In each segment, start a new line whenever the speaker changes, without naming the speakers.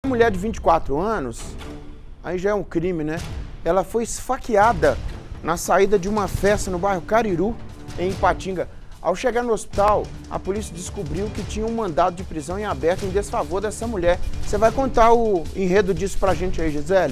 Mulher de 24 anos, aí já é um crime, né? Ela foi esfaqueada na saída de uma festa no bairro Cariru, em Ipatinga. Ao chegar no hospital, a polícia descobriu que tinha um mandado de prisão em aberto em desfavor dessa mulher. Você vai contar o enredo disso pra gente aí, Gisele?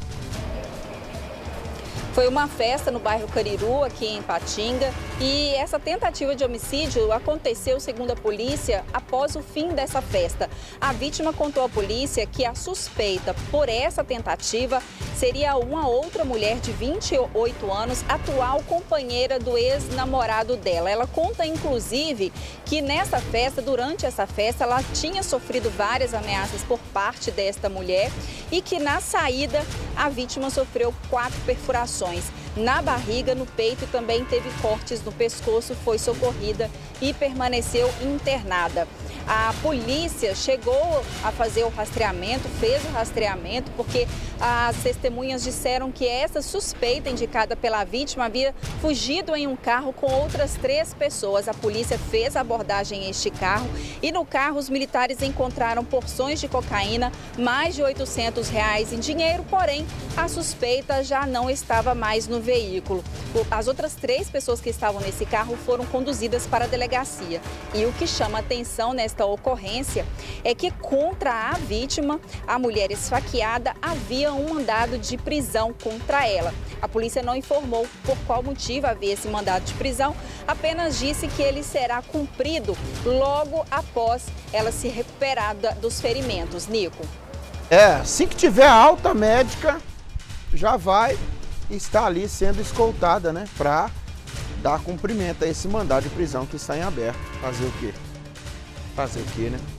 Foi uma festa no bairro Cariru, aqui em Ipatinga, e essa tentativa de homicídio aconteceu, segundo a polícia, após o fim dessa festa. A vítima contou à polícia que a suspeita por essa tentativa seria uma outra mulher de 28 anos, atual companheira do ex-namorado dela. Ela conta, inclusive, que nessa festa, durante essa festa, ela tinha sofrido várias ameaças por parte desta mulher e que na saída a vítima sofreu 4 perfurações na barriga, no peito e também teve cortes no pescoço, foi socorrida e permaneceu internada. A polícia chegou a fazer o rastreamento, fez o rastreamento, porque as testemunhas disseram que essa suspeita indicada pela vítima havia fugido em um carro com outras 3 pessoas. A polícia fez a abordagem a este carro e no carro os militares encontraram porções de cocaína, mais de R$800 em dinheiro, porém a suspeita já não estava mais no veículo. As outras 3 pessoas que estavam nesse carro foram conduzidas para a delegacia. E o que chama atenção nesta ocorrência é que contra a vítima, a mulher esfaqueada, havia um mandado de prisão contra ela. A polícia não informou por qual motivo havia esse mandado de prisão, apenas disse que ele será cumprido logo após ela se recuperar dos ferimentos. Nico.
Assim que tiver alta médica, já vai estar ali sendo escoltada, né? Para dar cumprimento a esse mandado de prisão que está em aberto. Fazer o quê? Fazer o quê, né?